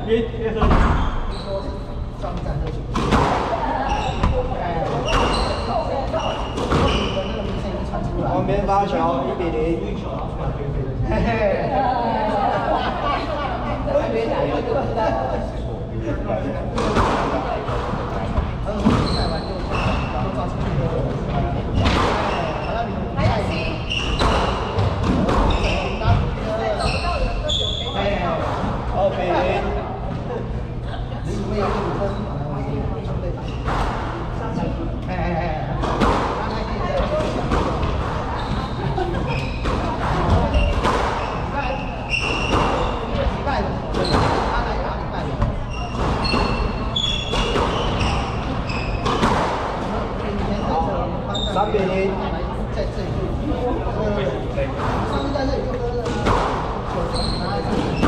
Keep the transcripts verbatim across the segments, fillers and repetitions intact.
别别喝。 说上站就行。哎，旁边发球，一比零。嘿嘿。别打又得不到。然后比赛完就就造成那个。还有谁？哎，二比零。你们有五分，对。哎哎哎。三比零，在这里，上次在这里就喝了酒，拿来这里。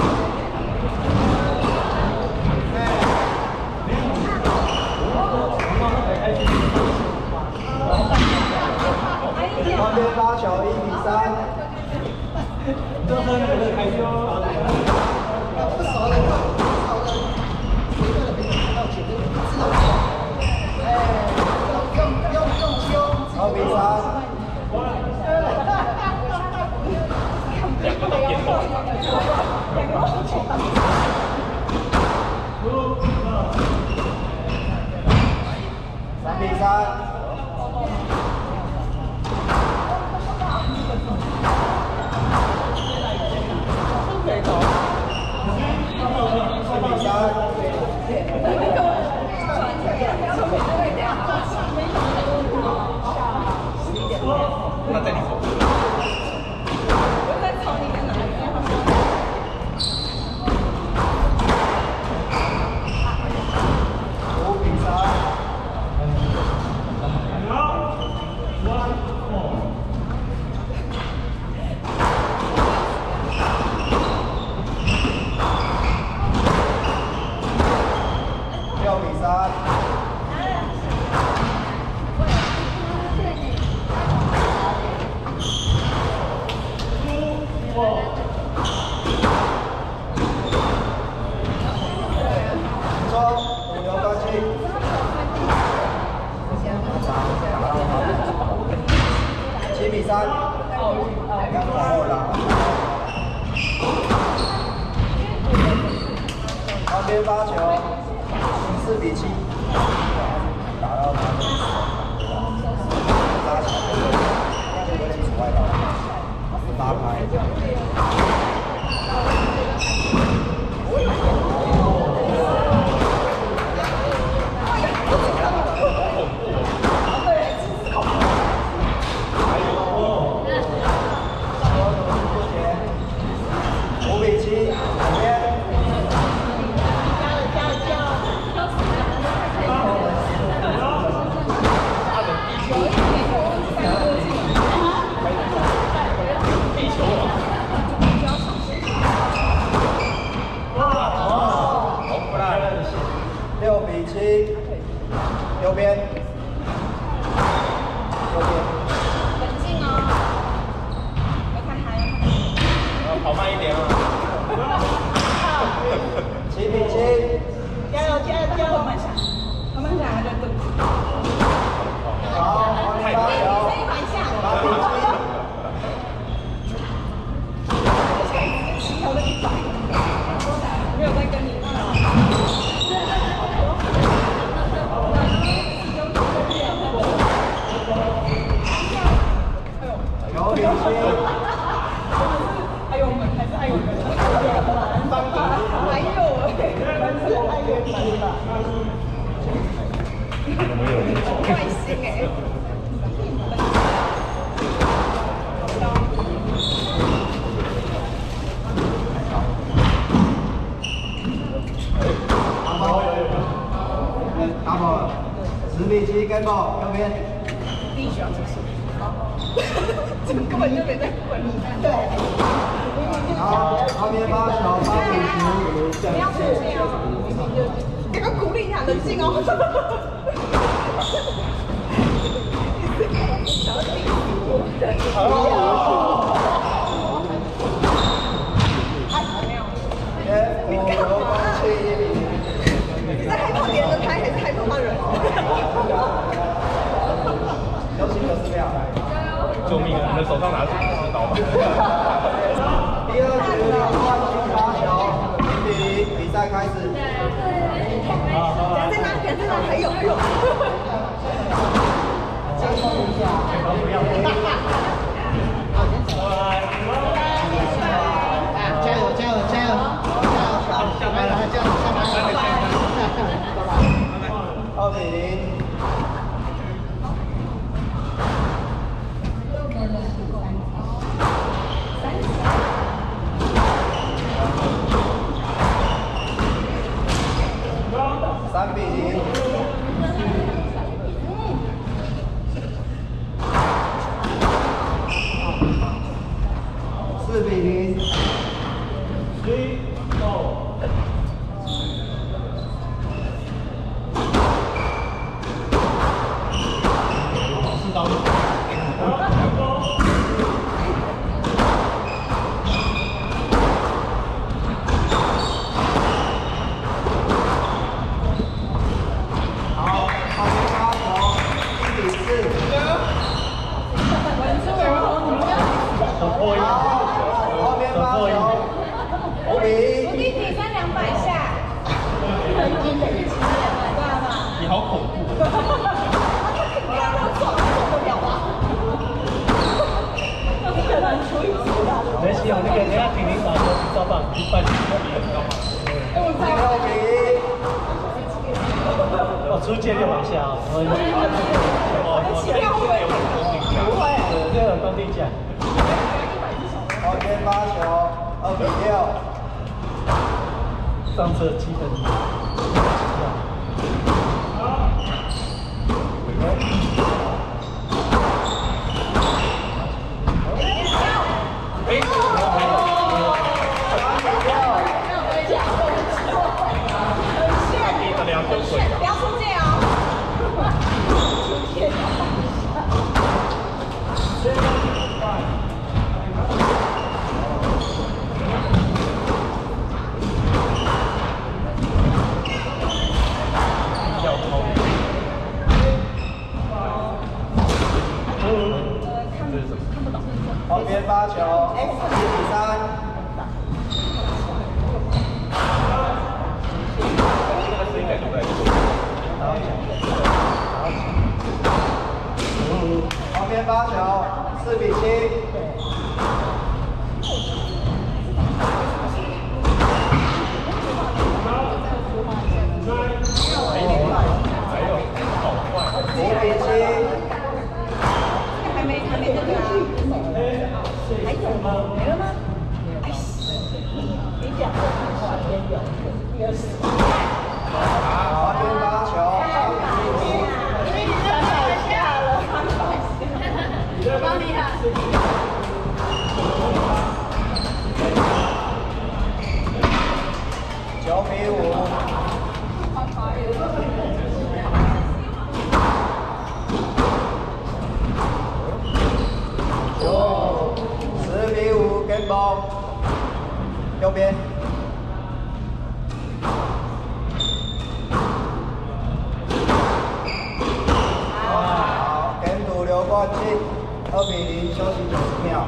旁边发球一比三， 多喝那个开销。 不熟的，不熟的，谁的没有看到酒就知道。哎，用用用胸。二比三。三比三。 那在你后面。 我在草里面呢。 五比三。六比三。七比三，刚好了。旁边发球，四比七，打到他，拉起来，那就有几处外道，拉拍。六比七，右边，右边。 冷静哦，要看还要跑慢一点啊。 七比七， 加油加油加油！慢慢下，慢慢下，还在等。 好，旁边发球，八比七。 调了一百，没有在跟你。 九比七。 哎呦，我们还是爱我们，还有还是爱我们，坏心哎。 打爆，十比七跟爆，右边。 第一需要结束。这个根本就没在管你。对。 好，旁边发球，八比十。 不要生气哦。赶快鼓励一下，冷静哦。 天府流光气。 手上拿着石刀吧。 第二局换新发球，零比零，比赛开始。 夹在哪？夹在哪？还有还有。 加速一下，不要飞。加油加油加油！下班了，加油下班了，拜拜。二比零。三比零。四比零。Three, go. 四刀。好，好球发球，一比四。突破一下。后边发球。五比。 我弟弟三两百下。 你好恐怖。 刚刚撞受不了啊！你可能除以十吧。 没事，那个等下请领导说照办，一半就比很高嘛。 六比一。 我出界六百下啊！我不会。 对，这个工地奖。 后边发球，二比六。 上车基本。 不要出界哦！ 要偷。这是什么？看不懂。 后边发球，一比三。 这个声音感觉不太对。 旁边发球，四比七。五比七。 还没还没这个啊？还有吗？没了吗？哎，你讲的很快，也有，也有十块。 旁边发球，八比五。 因为你三百下了，三百下，好厉害！ 九比五。九，十比五，game ball。右边。好 ，game 赌流冠军，二比零，休息九十秒。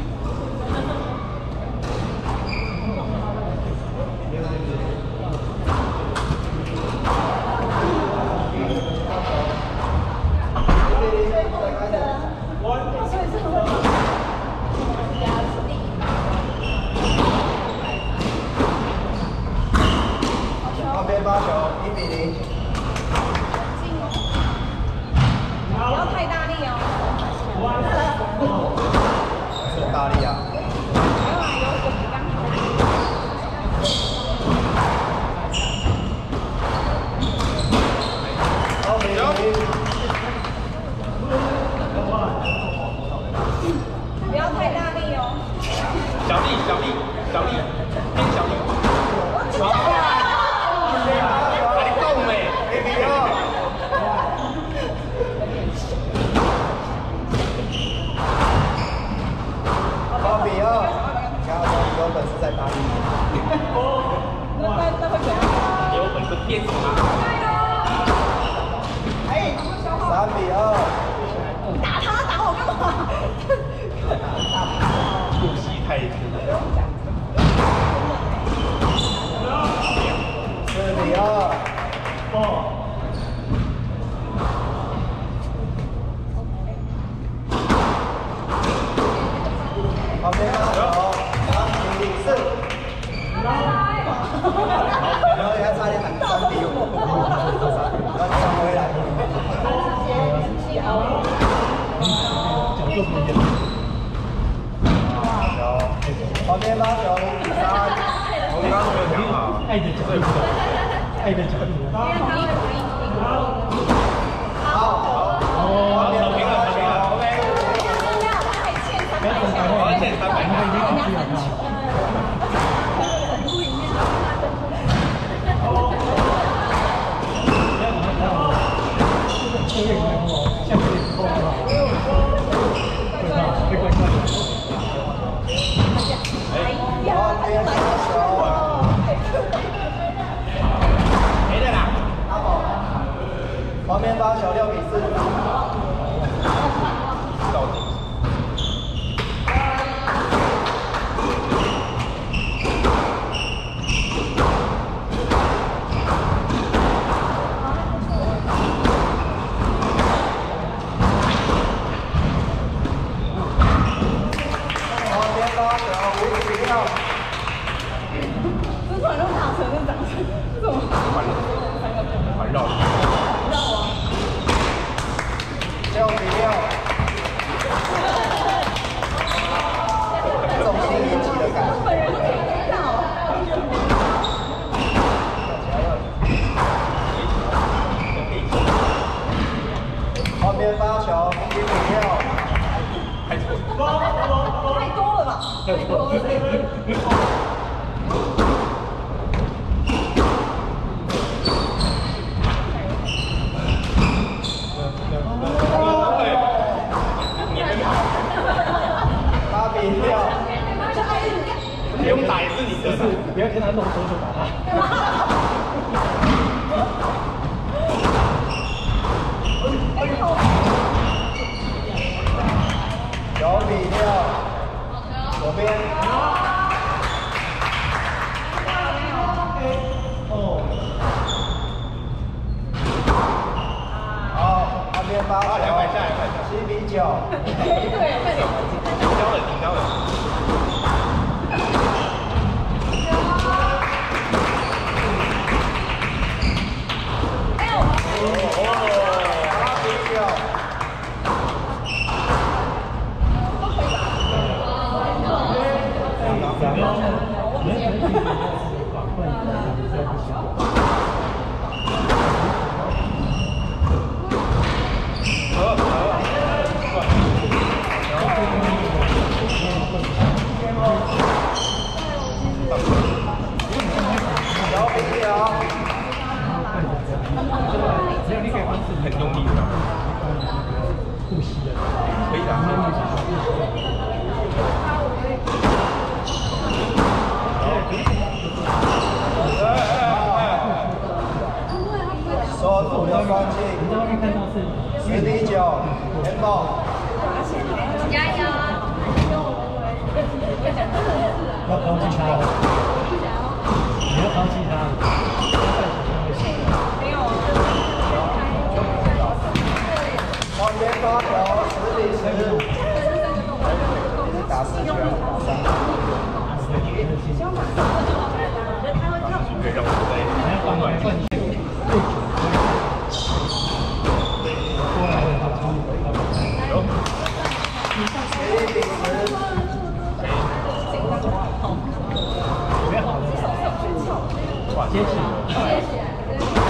旁边发球，一比零。 不要太大力哦。 是很大力啊。 没有啊，有有比刚好。 二比零。 不要太大力哦。 小力，小力，小力，偏小力。哪里动没？ 一比二。二比二。看到你有本事再打你。 那那那会怎样？ 有本事变什么？ 哎， 三比二。 打他，打我干嘛？ 爱的脚步，爱的脚步。 好，好，平了，平了 ，OK。 不要等台湾， 欠三百， 那个已经考虑了。这个以后，下个以后的话，对吧？会怪怪的。 旁边发球， 没的啦。 旁边发球六比四。 到底。环绕， 六比六，重心一击的感觉。旁边发球，一比六。 太多， 太多了吧？太多了。 八比六， 不用打也是你的， 你不要跟他弄手就打他。 九比六，左边。哦。好，旁边发球， 两百下，两百下， 七比九。 紧张了，紧张了。很用力的， 呼吸的， 可以的。 锁住要关静， 你在外面看到是十比九 ，Tempo， 加油！ 要抛弃他了，你要抛弃他了。 没有。 旁边发球，十比十，打四球，三。 可以让我在帮暖一下。有。 十比十。 准备好了。哇，接起来。接起来。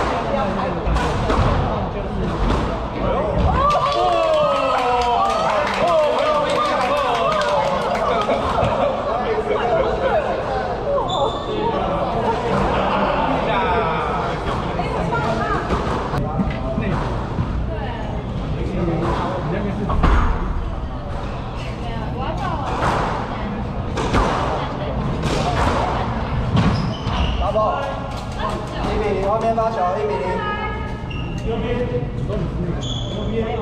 打爆！一比零，旁边发球，一比零。右边，右边。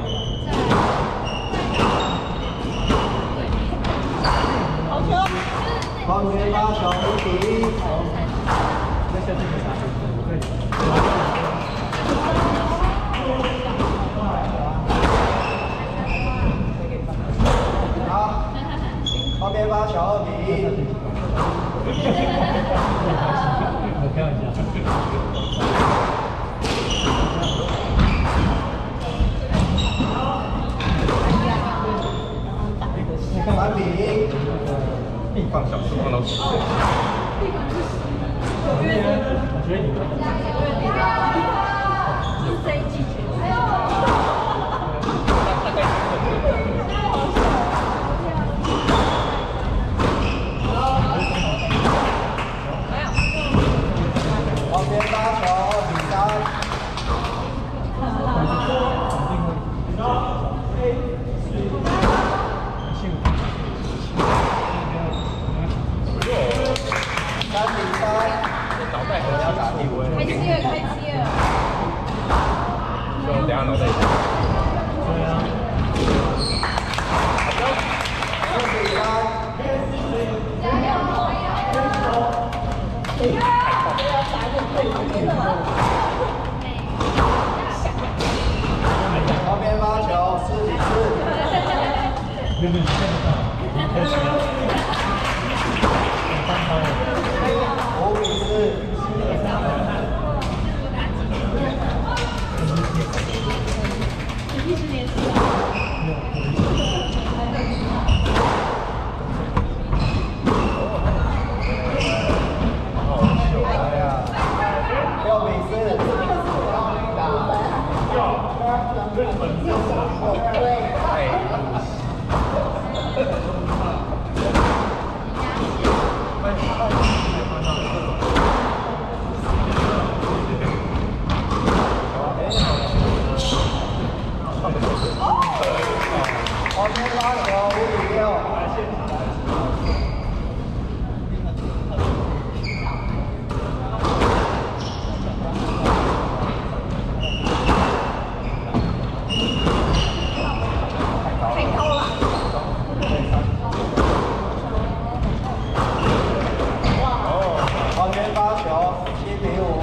好球！ 旁边发球，一比一。 那下次可以打好，旁边发球，二比一。 我开玩笑。 三比一。 地方小事放到起。 觉得你们是这一季全大概旁边发球，比赛。三比三， 脑袋很要打地位。 开机了，开机了。 就等下脑袋。 对啊。 四比三。旁边发球，四比四。 没有没有，见不到，开始了。翻开了。 五比四。 一十年是哎呀，六比四。旁边发球，五比六。 太高了。 旁边发球，七比五。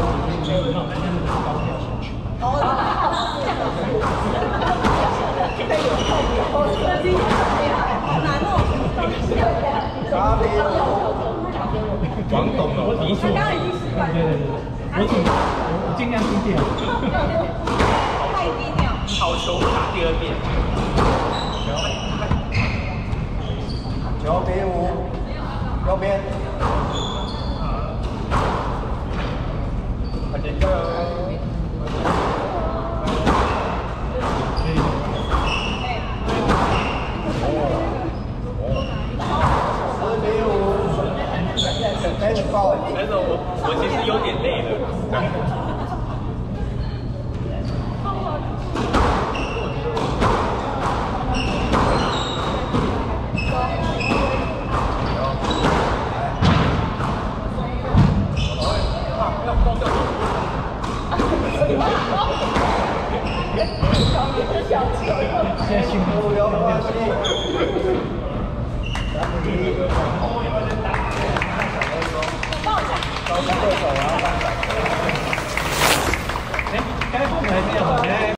八比五。 王董哦，你说。 刚刚已经习惯了。 对对对，我尽我尽量低调。 太低调。 好球打第二遍。 九比五，右边。 快点加油！ 十比五。Match ball。 但是我我其实有点累了。 现在辛苦不要放弃。三比一。高三对手，然后放闪。 哎，该放还是要放？